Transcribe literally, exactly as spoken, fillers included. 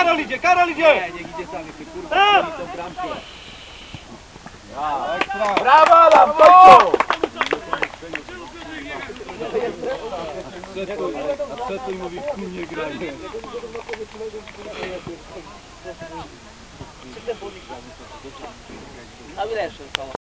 Karol idzie, Karol idzie! Nie, niech idzie sam, jeszcze kurwa, tą bramkę. Brawo, Adam, końcu! A przed i mówi, ku nie granie. A ile jeszcze zostało?